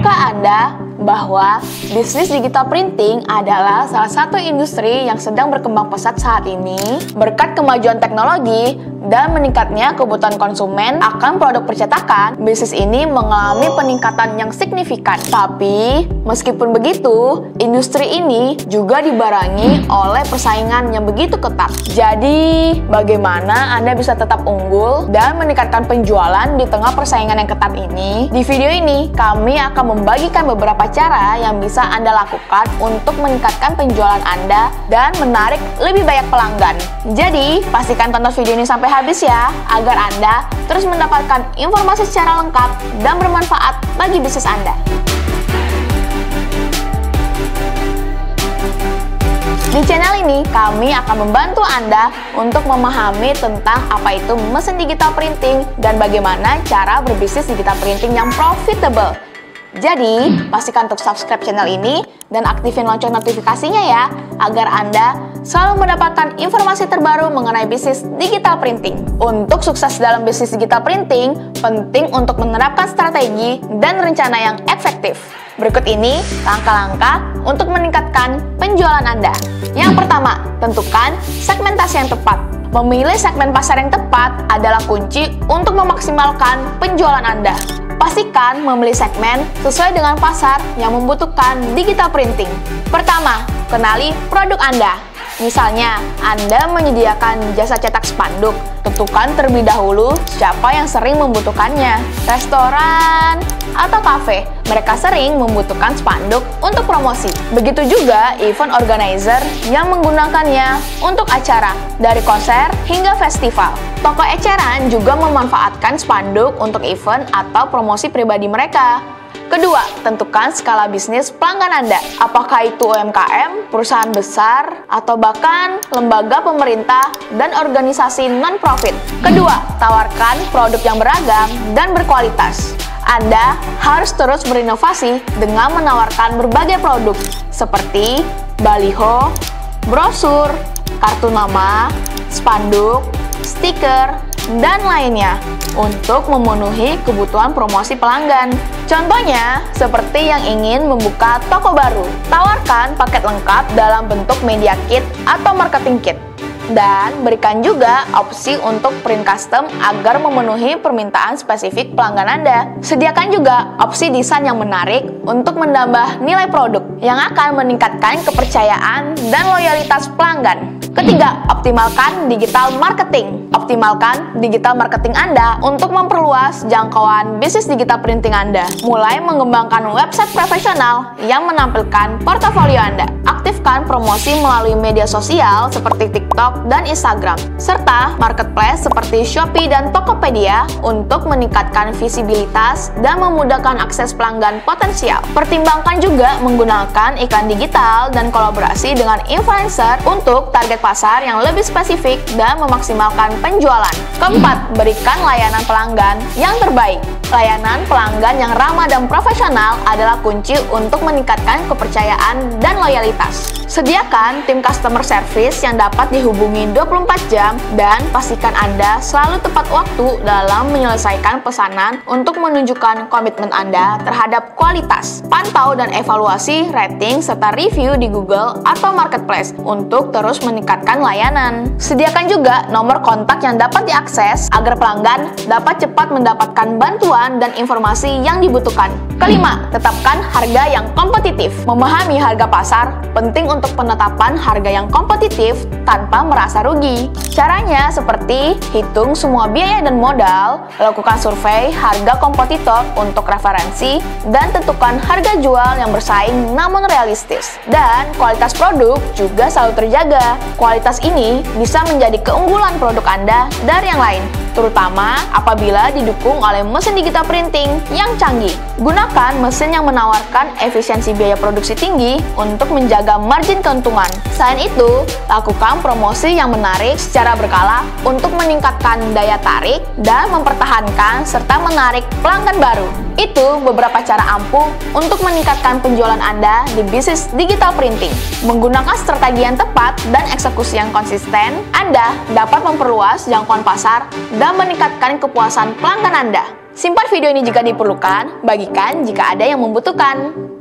Tahukah Anda bahwa bisnis digital printing adalah salah satu industri yang sedang berkembang pesat saat ini berkat kemajuan teknologi dan meningkatnya kebutuhan konsumen akan produk percetakan. Bisnis ini mengalami peningkatan yang signifikan. Tapi, meskipun begitu, industri ini juga dibarengi oleh persaingan yang begitu ketat. Jadi, bagaimana Anda bisa tetap unggul dan meningkatkan penjualan di tengah persaingan yang ketat ini? Di video ini, kami akan membagikan beberapa cara yang bisa Anda lakukan untuk meningkatkan penjualan Anda dan menarik lebih banyak pelanggan. Jadi, pastikan tonton video ini sampai habis ya, agar Anda terus mendapatkan informasi secara lengkap dan bermanfaat bagi bisnis Anda. Di channel ini, kami akan membantu Anda untuk memahami tentang apa itu mesin digital printing dan bagaimana cara berbisnis digital printing yang profitable. Jadi, pastikan untuk subscribe channel ini dan aktifin lonceng notifikasinya ya, agar Anda selalu mendapatkan informasi terbaru mengenai bisnis digital printing. Untuk sukses dalam bisnis digital printing, penting untuk menerapkan strategi dan rencana yang efektif. Berikut ini langkah-langkah untuk meningkatkan penjualan Anda. Yang pertama, tentukan segmentasi yang tepat. Memilih segmen pasar yang tepat adalah kunci untuk memaksimalkan penjualan Anda. Pastikan memilih segmen sesuai dengan pasar yang membutuhkan digital printing. Pertama, kenali produk Anda. Misalnya, Anda menyediakan jasa cetak spanduk. Tentukan terlebih dahulu siapa yang sering membutuhkannya. Restoran atau kafe, mereka sering membutuhkan spanduk untuk promosi. Begitu juga event organizer yang menggunakannya untuk acara, dari konser hingga festival. Toko eceran juga memanfaatkan spanduk untuk event atau promosi pribadi mereka. Kedua, tentukan skala bisnis pelanggan Anda. Apakah itu UMKM, perusahaan besar, atau bahkan lembaga pemerintah dan organisasi non-profit. Kedua, tawarkan produk yang beragam dan berkualitas. Anda harus terus berinovasi dengan menawarkan berbagai produk seperti baliho, brosur, kartu nama, spanduk, stiker, dan lainnya untuk memenuhi kebutuhan promosi pelanggan. Contohnya, seperti yang ingin membuka toko baru, tawarkan paket lengkap dalam bentuk media kit atau marketing kit. Dan berikan juga opsi untuk print custom agar memenuhi permintaan spesifik pelanggan Anda. Sediakan juga opsi desain yang menarik untuk menambah nilai produk yang akan meningkatkan kepercayaan dan loyalitas pelanggan. Ketiga, optimalkan digital marketing. Optimalkan digital marketing Anda untuk memperluas jangkauan bisnis digital printing Anda. Mulai mengembangkan website profesional yang menampilkan portofolio Anda. Aktifkan promosi melalui media sosial seperti TikTok dan Instagram, serta marketplace seperti Shopee dan Tokopedia untuk meningkatkan visibilitas dan memudahkan akses pelanggan potensial. Pertimbangkan juga menggunakan iklan digital dan kolaborasi dengan influencer untuk target pasar yang lebih spesifik dan memaksimalkan penjualan. Keempat, berikan layanan pelanggan yang terbaik. Layanan pelanggan yang ramah dan profesional adalah kunci untuk meningkatkan kepercayaan dan loyalitas. Sediakan tim customer service yang dapat dihubungi 24 jam dan pastikan Anda selalu tepat waktu dalam menyelesaikan pesanan untuk menunjukkan komitmen Anda terhadap kualitas. Pantau dan evaluasi rating serta review di Google atau Marketplace untuk terus meningkatkan layanan. Sediakan juga nomor kontak yang dapat diakses agar pelanggan dapat cepat mendapatkan bantuan dan informasi yang dibutuhkan. Kelima, tetapkan harga yang kompetitif. Memahami harga pasar penting untuk penetapan harga yang kompetitif tanpa merasa rugi. Caranya seperti hitung semua biaya dan modal, lakukan survei harga kompetitor untuk referensi, dan tentukan harga jual yang bersaing namun realistis. Dan kualitas produk juga selalu terjaga. Kualitas ini bisa menjadi keunggulan produk Anda dari yang lain, terutama apabila didukung oleh mesin digital printing yang canggih. Gunakan mesin yang menawarkan efisiensi biaya produksi tinggi untuk menjaga margin keuntungan. Selain itu, lakukan promosi yang menarik secara berkala untuk meningkatkan daya tarik dan mempertahankan serta menarik pelanggan baru. Itu beberapa cara ampuh untuk meningkatkan penjualan Anda di bisnis digital printing. Menggunakan strategi yang tepat dan eksekusi yang konsisten, Anda dapat memperluas jangkauan pasar dan meningkatkan kepuasan pelanggan Anda. Simpan video ini jika diperlukan, bagikan jika ada yang membutuhkan.